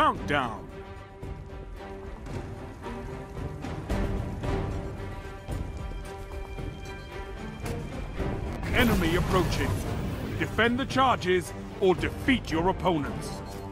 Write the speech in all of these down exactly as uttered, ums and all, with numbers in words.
Countdown. Enemy approaching. Defend the charges or defeat your opponents.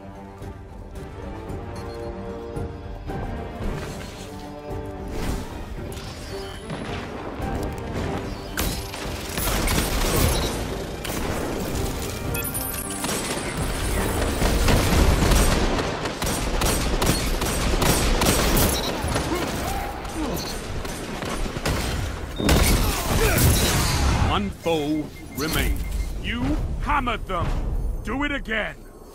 One foe remains. You hammered them. Do it again.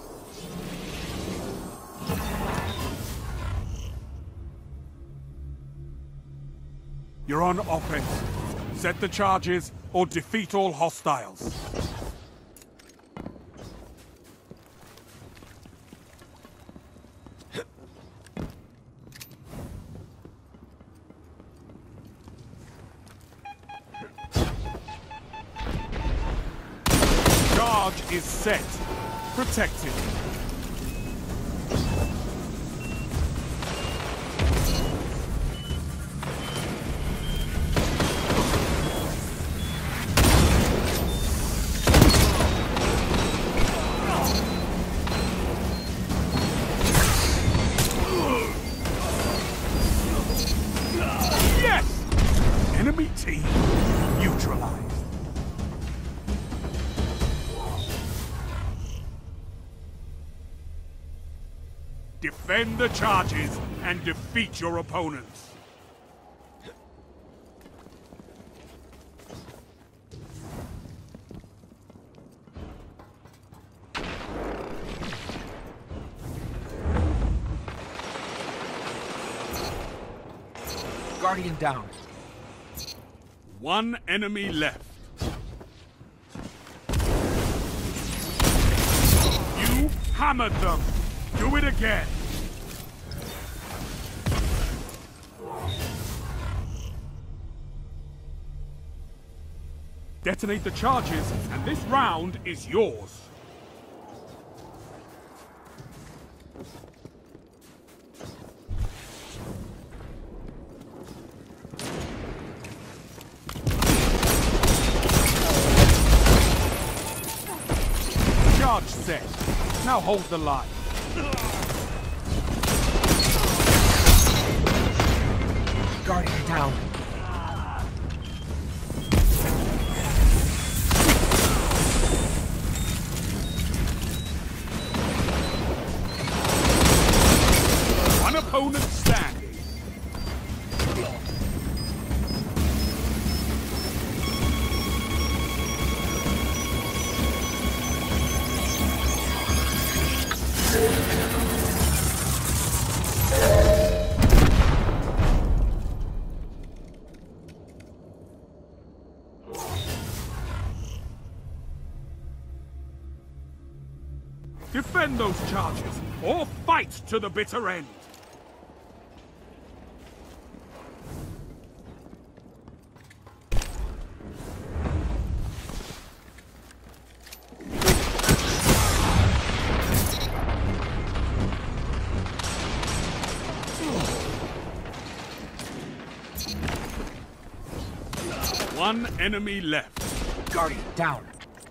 You're on offense. Set the charges or defeat all hostiles. Charge is set. Protect it. Yes! Enemy team neutralized. Defend the charges and defeat your opponents. Guardian down. One enemy left. You hammered them. Do it again. Detonate the charges, and this round is yours. Charge set. Now hold the line. Guardian down. One opponent standing. Defend those charges, or fight to the bitter end! One enemy left. Guardian down.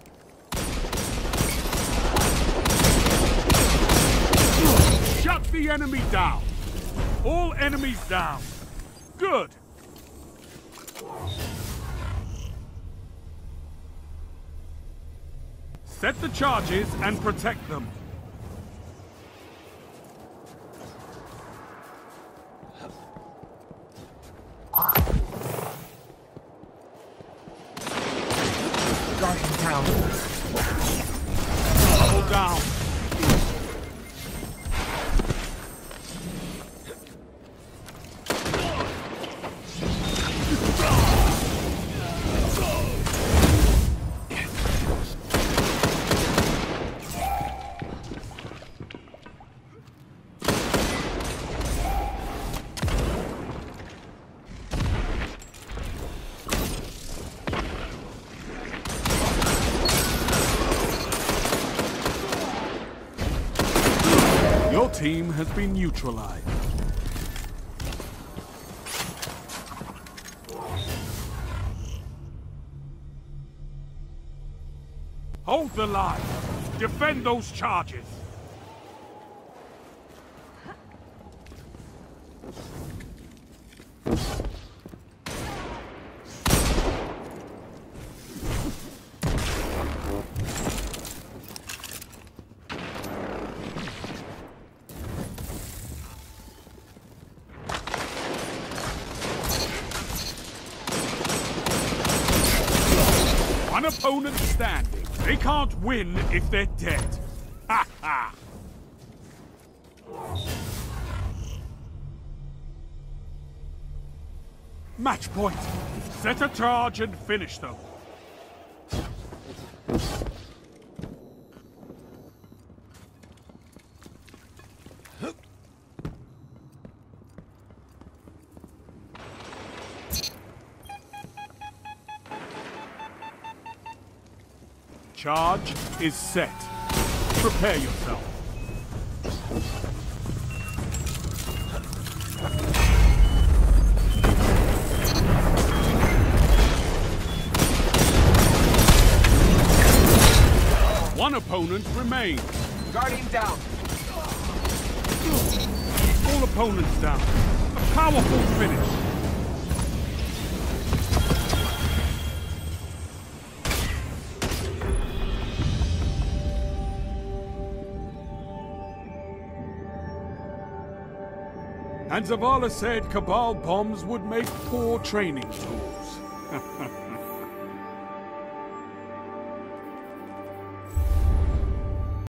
Shut the enemy down! All enemies down! Good! Set the charges and protect them. Guardian down. Double down. team has been neutralized. Hold the line. Defend those charges. One opponent standing. They can't win if they're dead. Ha ha! Match point. Set a charge and finish them. Charge is set. Prepare yourself. One opponent remains. Guardian down. All opponents down. A powerful finish. And Zavala said Cabal bombs would make poor training tools.